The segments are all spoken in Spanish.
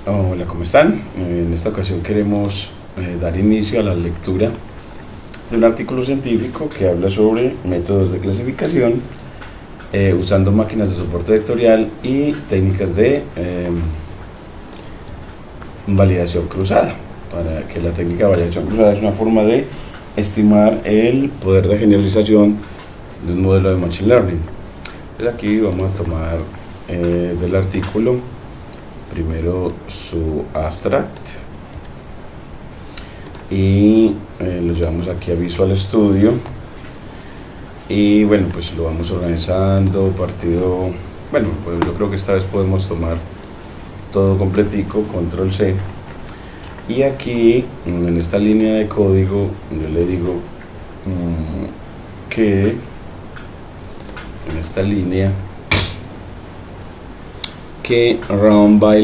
Hola, ¿cómo están? En esta ocasión queremos dar inicio a la lectura de un artículo científico que habla sobre métodos de clasificación usando máquinas de soporte vectorial y técnicas de validación cruzada. Para que la técnica de validación cruzada es una forma de estimar el poder de generalización de un modelo de Machine Learning. Entonces aquí vamos a tomar del artículo primero su abstract y lo llevamos aquí a Visual Studio y bueno, pues lo vamos organizando partido. Bueno, pues yo creo que esta vez podemos tomar todo completico, control C, y aquí en esta línea de código yo le digo que en esta línea que run by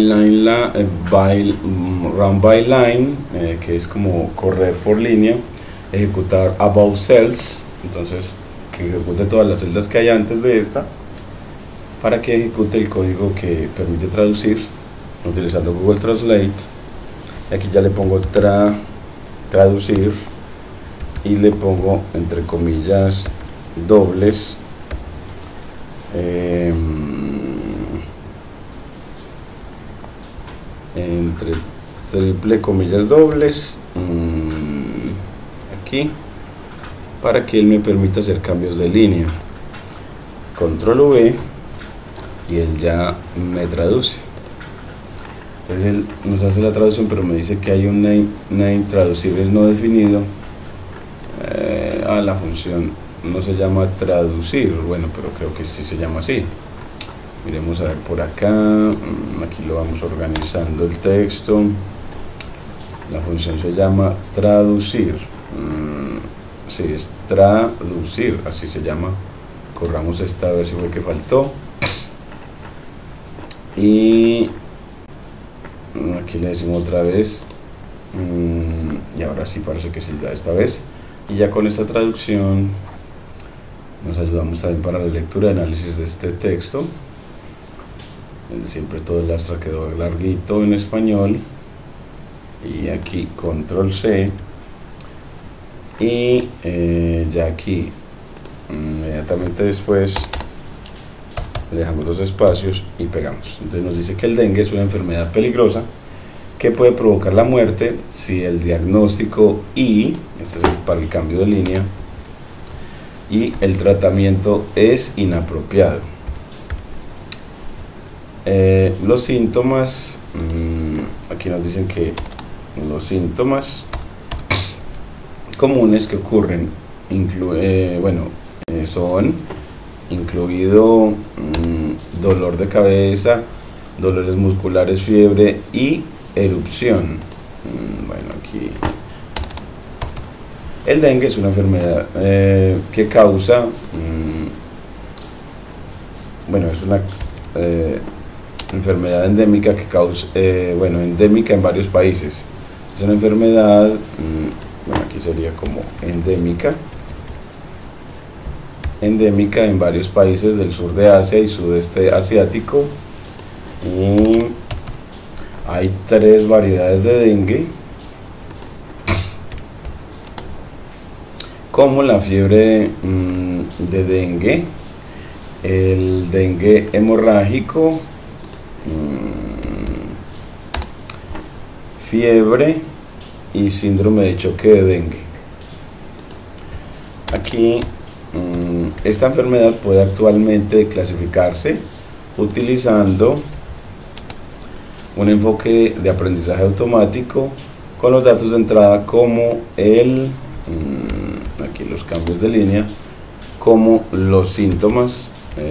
line, que es como correr por línea, ejecutar above cells, entonces que ejecute todas las celdas que hay antes de esta para que ejecute el código que permite traducir utilizando Google Translate. Aquí ya le pongo traducir y le pongo entre comillas dobles entre triple comillas dobles aquí para que él me permita hacer cambios de línea. Control V y él ya me traduce. Entonces él nos hace la traducción, pero me dice que hay un name traducible no definido. La función no se llama traducir, bueno, pero creo que sí se llama así. Miremos a ver por acá. Aquí lo vamos organizando el texto. La función se llama traducir. Sí, es traducir, así se llama. Corramos esta, a ver si fue que faltó. Y aquí le decimos otra vez. Y ahora sí parece que sí, ya esta vez. Y ya con esta traducción nos ayudamos también para la lectura y análisis de este texto. Siempre todo el abstract quedó larguito en español. Y aquí control C. Y ya aquí inmediatamente después le dejamos dos espacios y pegamos. Entonces nos dice que el dengue es una enfermedad peligrosa que puede provocar la muerte si el diagnóstico y este es para el cambio de línea y el tratamiento es inapropiado. Los síntomas, aquí nos dicen que los síntomas comunes que ocurren son incluido dolor de cabeza, dolores musculares, fiebre y erupción. Bueno, aquí el dengue es una enfermedad que causa es una enfermedad endémica que causa endémica en varios países. Es una enfermedad aquí sería como endémica en varios países del sur de Asia y sudeste asiático. Hay 3 variedades de dengue, como la fiebre de dengue, el dengue hemorrágico, fiebre y síndrome de choque de dengue. Aquí esta enfermedad puede actualmente clasificarse utilizando un enfoque de aprendizaje automático con los datos de entrada como aquí los cambios de línea, como los síntomas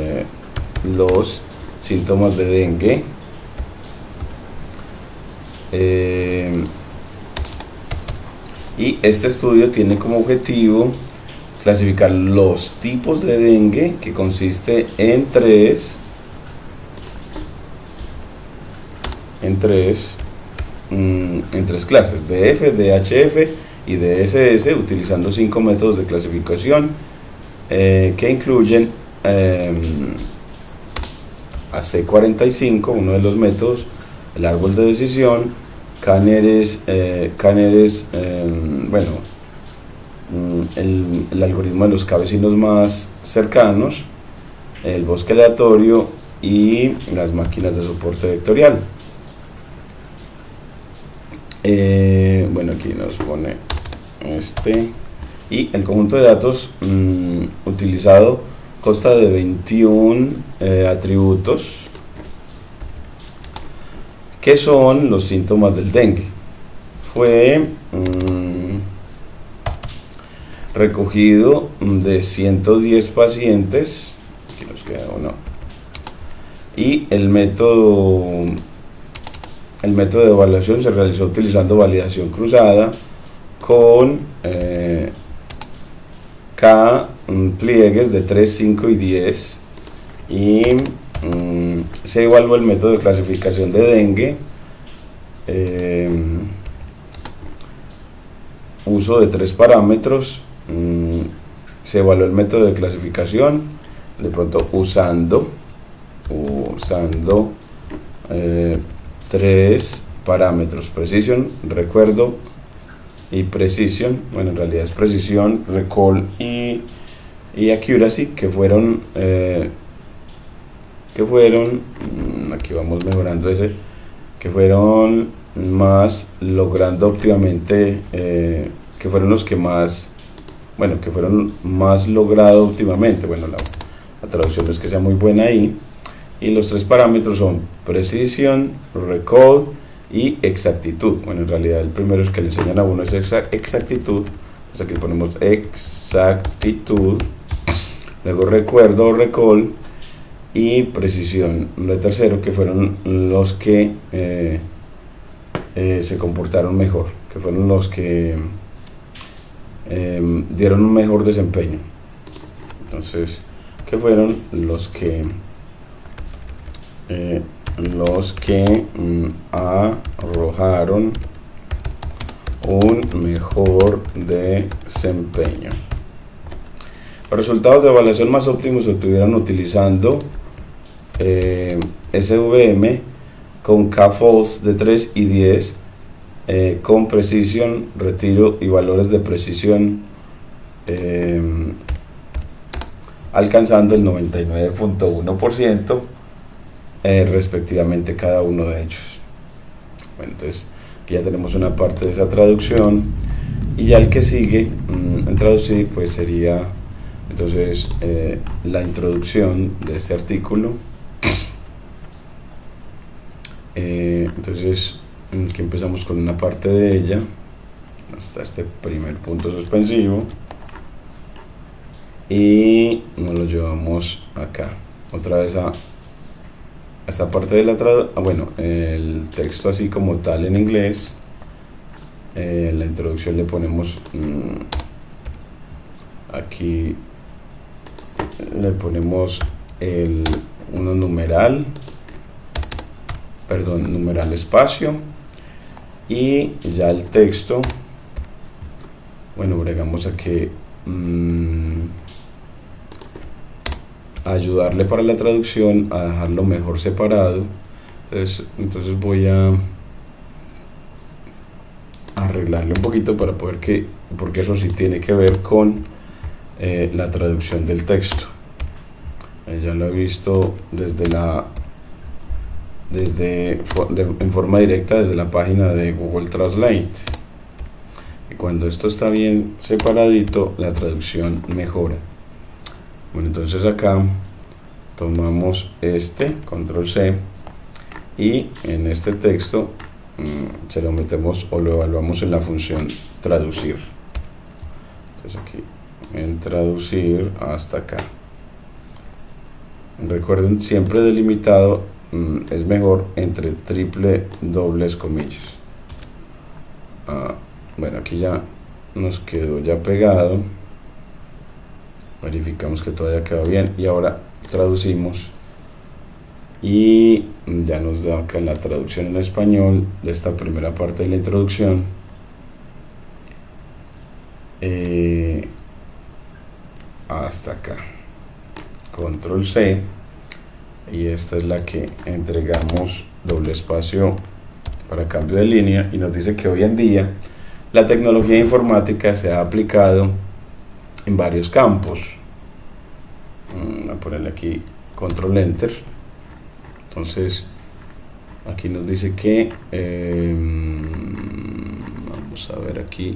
de dengue, y este estudio tiene como objetivo clasificar los tipos de dengue, que consiste en tres clases: DF, DHF y DSS, utilizando 5 métodos de clasificación que incluyen AC45, uno de los métodos, el árbol de decisión, Canneres, bueno, el algoritmo de los K vecinos más cercanos, el bosque aleatorio y las máquinas de soporte vectorial. Bueno, aquí nos pone y el conjunto de datos utilizado consta de 21 atributos que son los síntomas del dengue. Fue recogido de 110 pacientes, aquí nos queda uno, y el método de evaluación se realizó utilizando validación cruzada con K pliegues de 3, 5 y 10, y se evaluó el método de clasificación de dengue, uso de 3 parámetros. Se evaluó el método de clasificación de pronto usando 3 parámetros: precision, recuerdo y precision. Bueno, en realidad es precisión, recall y accuracy, que fueron aquí vamos mejorando que fueron más logrando óptimamente, que fueron los que más, bueno, que fueron más logrado óptimamente. Bueno, la traducción no es que sea muy buena ahí. Y los 3 parámetros son precision, recall y exactitud. Bueno, en realidad el primero es que le enseñan a uno es exactitud. Entonces aquí ponemos exactitud, luego recuerdo o recall y precisión de tercero, que fueron los que se comportaron mejor, que fueron los que dieron un mejor desempeño. Entonces, que fueron los que arrojaron un mejor desempeño. Los resultados de evaluación más óptimos se obtuvieron utilizando SVM con K-false de 3 y 10, con precisión, retiro y valores de precisión alcanzando el 99.1%, respectivamente cada uno de ellos. Bueno, entonces aquí ya tenemos una parte de esa traducción, y ya el que sigue en traducir pues sería entonces la introducción de este artículo. Entonces aquí empezamos con una parte de ella hasta este primer punto suspensivo y nos lo llevamos acá otra vez a esta parte de la traducción. Bueno, el texto así como tal en inglés, la introducción le ponemos aquí le ponemos numeral espacio, y ya el texto, bueno, bregamos a que ayudarle para la traducción a dejarlo mejor separado. Entonces voy a arreglarle un poquito para poder porque eso sí tiene que ver con la traducción del texto. Ya lo he visto en forma directa desde la página de Google Translate, y cuando esto está bien separadito la traducción mejora. Bueno, entonces acá tomamos control C, y en este texto se lo metemos o lo evaluamos en la función traducir. Entonces aquí en traducir hasta acá, recuerden siempre delimitado, es mejor entre triple dobles comillas. Bueno, aquí ya nos quedó ya pegado, verificamos que todo haya quedado bien, y ahora traducimos y ya nos da acá la traducción en español de esta primera parte de la introducción. Hasta acá, control C, y esta es la que entregamos doble espacio para cambio de línea, y nos dice que hoy en día la tecnología informática se ha aplicado en varios campos. Voy a ponerle aquí control enter. Entonces aquí nos dice que vamos a ver aquí,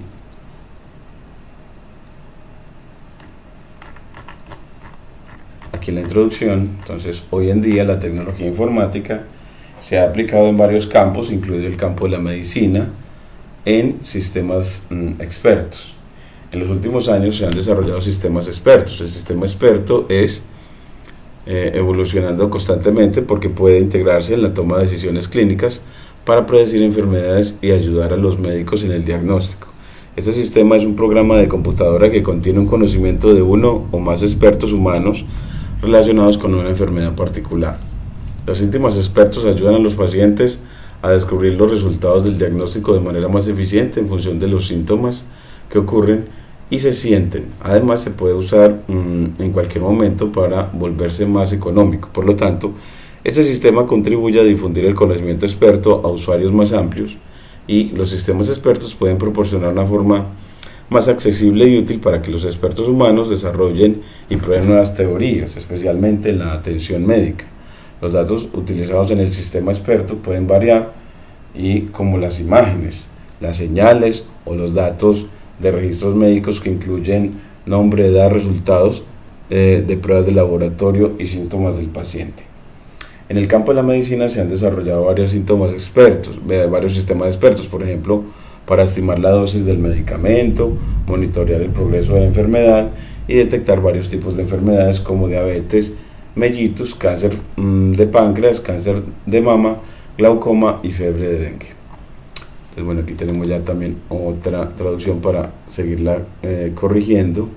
en la introducción. Entonces, hoy en día la tecnología informática se ha aplicado en varios campos, incluido el campo de la medicina, en sistemas expertos. En los últimos años se han desarrollado sistemas expertos. El sistema experto es evolucionando constantemente porque puede integrarse en la toma de decisiones clínicas para predecir enfermedades y ayudar a los médicos en el diagnóstico. Este sistema es un programa de computadora que contiene un conocimiento de uno o más expertos humanos relacionados con una enfermedad particular. Los sistemas expertos ayudan a los pacientes a descubrir los resultados del diagnóstico de manera más eficiente en función de los síntomas que ocurren y se sienten. Además, se puede usar en cualquier momento para volverse más económico. Por lo tanto, este sistema contribuye a difundir el conocimiento experto a usuarios más amplios, y los sistemas expertos pueden proporcionar una forma más accesible y útil para que los expertos humanos desarrollen y prueben nuevas teorías, especialmente en la atención médica. Los datos utilizados en el sistema experto pueden variar, y como las imágenes, las señales o los datos de registros médicos que incluyen nombre, edad, resultados de pruebas de laboratorio y síntomas del paciente. En el campo de la medicina se han desarrollado varios sistemas expertos, por ejemplo, para estimar la dosis del medicamento, monitorear el progreso de la enfermedad y detectar varios tipos de enfermedades como diabetes mellitus, cáncer de páncreas, cáncer de mama, glaucoma y fiebre de dengue. Entonces, bueno, aquí tenemos ya también otra traducción para seguirla corrigiendo.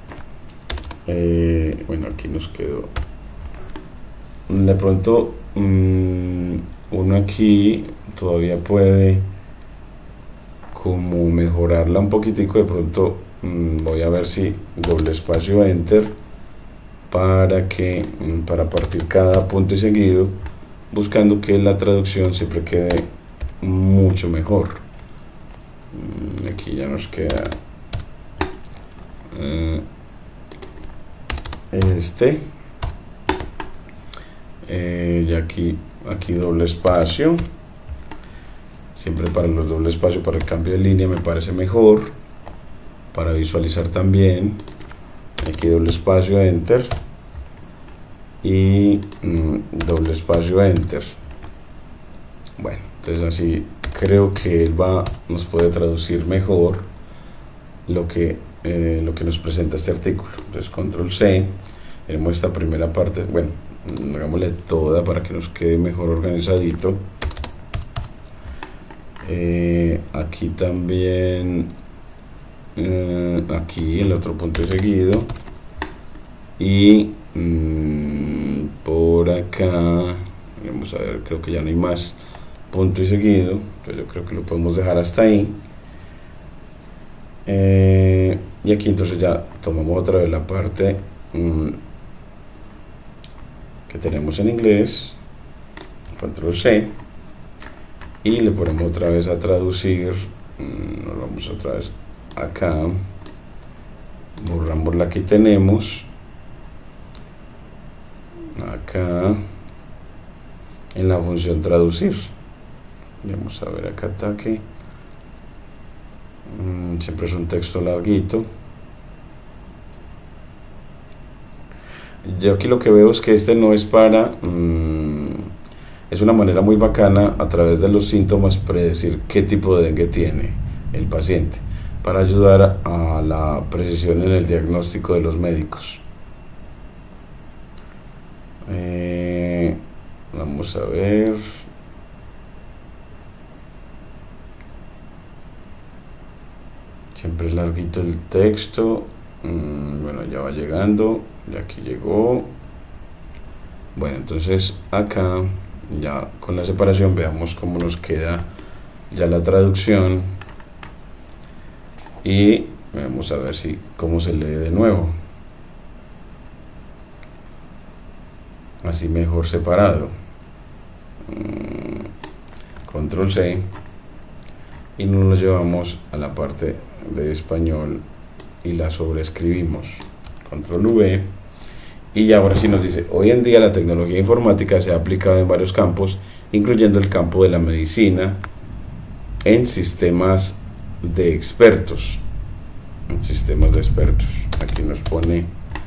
Bueno, aquí nos quedó. De pronto, uno aquí todavía puede como mejorarla un poquitico. De pronto voy a ver si doble espacio enter para partir cada punto y seguido, buscando que la traducción siempre quede mucho mejor. Aquí ya nos queda y aquí doble espacio, siempre para los doble espacio, para el cambio de línea me parece mejor, para visualizar también. Aquí doble espacio enter y doble espacio enter. Bueno, entonces así creo que él nos puede traducir mejor lo que nos presenta este artículo. Entonces control C, tenemos esta primera parte. Bueno, hagámosle toda para que nos quede mejor organizadito. Aquí también, aquí el otro punto de seguido, y por acá vamos a ver, creo que ya no hay más punto y seguido, pues yo creo que lo podemos dejar hasta ahí. Y aquí entonces ya tomamos otra vez la parte que tenemos en inglés, control C, y le ponemos otra vez a traducir. Nos vamos otra vez acá, borramos la que tenemos acá en la función traducir. Vamos a ver acá, ataque, siempre es un texto larguito. Yo aquí lo que veo es que este no es para es una manera muy bacana a través de los síntomas predecir qué tipo de dengue tiene el paciente, para ayudar a la precisión en el diagnóstico de los médicos. Vamos a ver. Siempre es larguito el texto. Bueno, ya va llegando. Ya aquí llegó. Bueno, entonces acá ya con la separación veamos cómo nos queda ya la traducción, y vamos a ver cómo se lee de nuevo. así mejor separado. Control C y nos lo llevamos a la parte de español y la sobreescribimos. Control V y ya ahora sí nos dice: hoy en día la tecnología informática se ha aplicado en varios campos, incluyendo el campo de la medicina, en sistemas de expertos. Aquí nos pone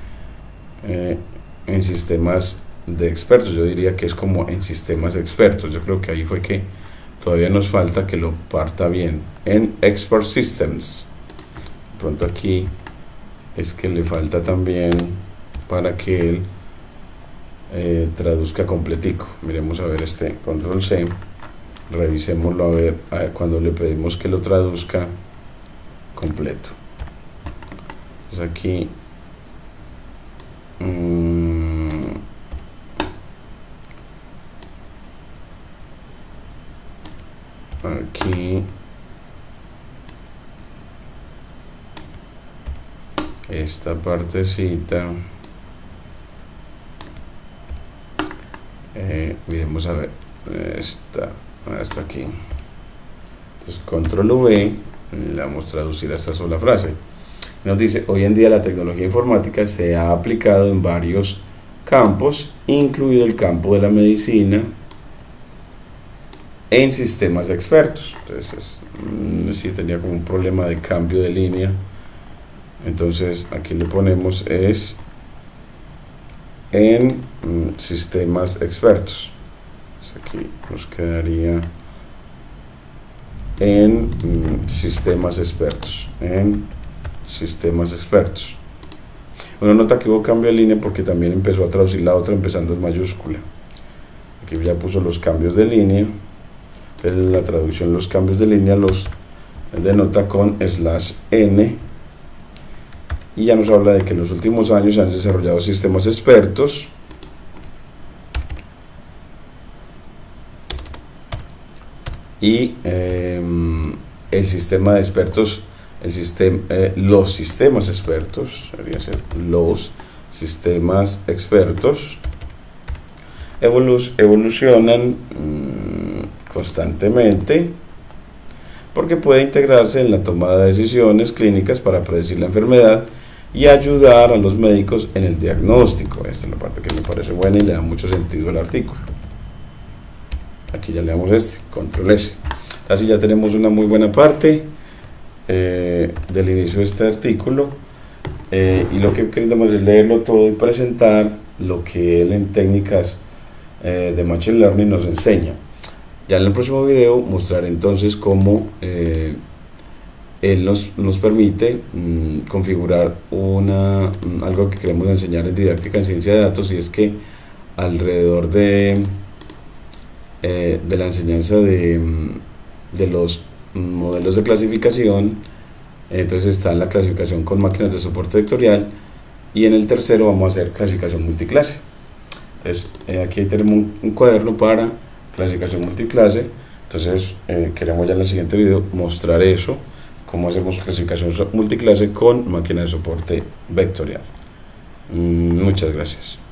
en sistemas de expertos. Yo diría que es como en sistemas expertos. Yo creo que ahí fue que todavía nos falta que lo parta bien. En expert systems. De pronto aquí es que le falta también para que él traduzca completico. Miremos a ver este control C, revisémoslo a ver cuando le pedimos que lo traduzca completo. Entonces aquí esta partecita, miremos a ver, hasta aquí. Entonces control V, le vamos a traducir a esta sola frase. Nos dice: hoy en día la tecnología informática se ha aplicado en varios campos, incluido el campo de la medicina, en sistemas expertos. Entonces sí tenía como un problema de cambio de línea. Entonces aquí le ponemos es en sistemas expertos. Entonces aquí nos quedaría en sistemas expertos. En sistemas expertos. Uno nota que hubo cambio de línea porque también empezó a traducir la otra empezando en mayúscula. Aquí ya puso los cambios de línea. Entonces la traducción, los cambios de línea los denota con /n. Y ya nos habla de que en los últimos años se han desarrollado sistemas expertos y el sistema de expertos, los sistemas expertos, debería ser los sistemas expertos, evolucionan constantemente porque puede integrarse en la toma de decisiones clínicas para predecir la enfermedad y ayudar a los médicos en el diagnóstico. Esta es la parte que me parece buena y le da mucho sentido al artículo. Aquí ya le damos control S. Así ya tenemos una muy buena parte del inicio de este artículo, y lo que queremos es leerlo todo y presentar lo que él en técnicas de Machine Learning nos enseña. Ya en el próximo video mostraré entonces cómo él nos permite configurar algo que queremos enseñar en didáctica en ciencia de datos, y es que alrededor de la enseñanza de los modelos de clasificación, entonces está la clasificación con máquinas de soporte vectorial, y en el tercero vamos a hacer clasificación multiclase. Entonces aquí tenemos un cuaderno para clasificación multiclase. Entonces queremos ya en el siguiente video mostrar eso, cómo hacemos clasificación multiclase con máquina de soporte vectorial. Muchas gracias.